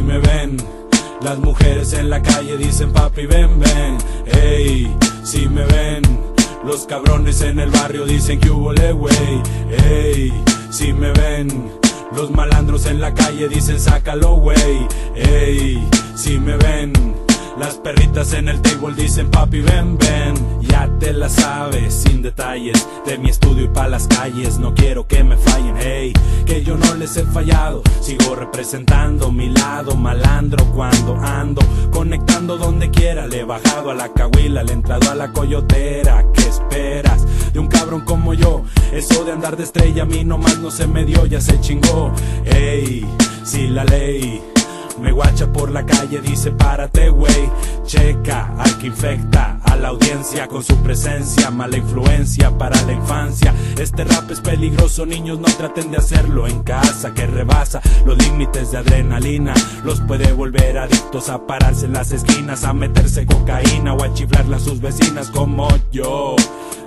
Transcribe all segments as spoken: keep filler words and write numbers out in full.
me ven. Las mujeres en la calle dicen papi ven, ven. Ey, si me ven. Los cabrones en el barrio dicen que hubo le wey. Ey, si me ven. Los malandros en la calle dicen sácalo wey. Ey, si me ven. Las perritas en el table dicen papi ven, ven. Ya te la sabes, sin detalles, de mi estudio y pa' las calles. No quiero que me fallen, hey, que yo no les he fallado. Sigo representando mi lado malandro cuando ando conectando donde quiera. Le he bajado a la cahuila, le he entrado a la coyotera. ¿Qué esperas de un cabrón como yo? Eso de andar de estrella a mí nomás no se me dio, ya se chingó. Ey, si la ley me guacha por la calle, dice párate wey. Checa al que infecta a la audiencia con su presencia. Mala influencia para la infancia. Este rap es peligroso, niños, no traten de hacerlo en casa, que rebasa los límites de adrenalina. Los puede volver adictos a pararse en las esquinas, a meterse cocaína o a chiflarle a sus vecinas como yo.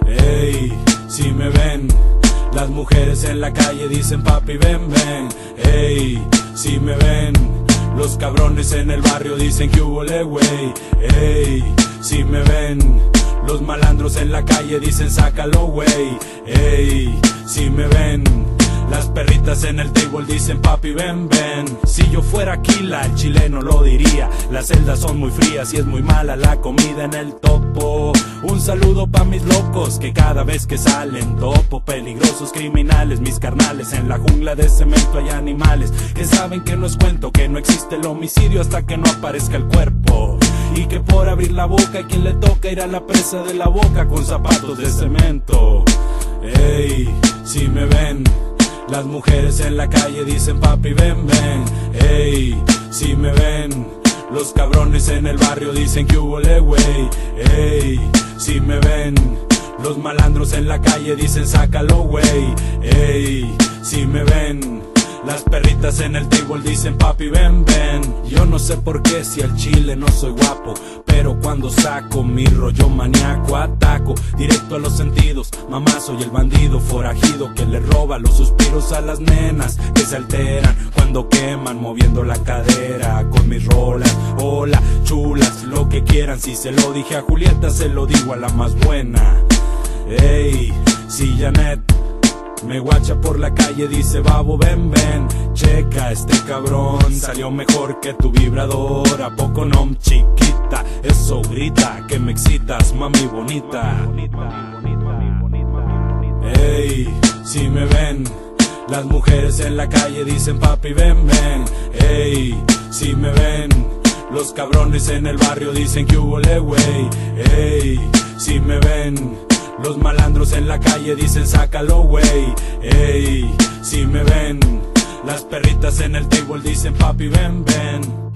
Ey, si me ven. Las mujeres en la calle dicen papi ven, ven. Ey, si me ven. Los cabrones en el barrio dicen que hubo le wey. Ey, si me ven. Los malandros en la calle dicen sácalo wey. Ey, si me ven. Las perritas en el table dicen papi ven, ven. Si yo fuera Aquila, el chileno lo diría. Las celdas son muy frías y es muy mala la comida en el topo. Un saludo pa' mis locos que cada vez que salen topo. Peligrosos criminales, mis carnales. En la jungla de cemento hay animales que saben que no es cuento, que no existe el homicidio hasta que no aparezca el cuerpo. Y que por abrir la boca hay quien le toca ir a la presa de la boca con zapatos de cemento. Ey, si me ven. Las mujeres en la calle dicen papi ven, ven. Ey, si me ven. Los cabrones en el barrio dicen que hubo le wey. Ey, si me ven. Los malandros en la calle dicen sácalo wey. Ey, si me ven. Las perritas en el table dicen papi ven, ven. Yo no sé por qué si al chile no soy guapo, pero cuando saco mi rollo maníaco ataco directo a los sentidos. Mamá, soy el bandido forajido que le roba los suspiros a las nenas que se alteran cuando queman moviendo la cadera con mis rolas. Hola, chulas, lo que quieran. Si se lo dije a Julieta, se lo digo a la más buena. Ey, si Janet me guacha por la calle, dice babo ven, ven. Checa, este cabrón salió mejor que tu vibrador. ¿A poco no, chiquita? Eso grita que me excitas, mami bonita. Ey, si me ven. Las mujeres en la calle dicen papi ven, ven. Ey, si me ven. Los cabrones en el barrio dicen que hubo le wey. Ey, si me ven. Los malandros en la calle dicen sácalo wey. Ey, si me ven. Las perritas en el table dicen papi ven, ven.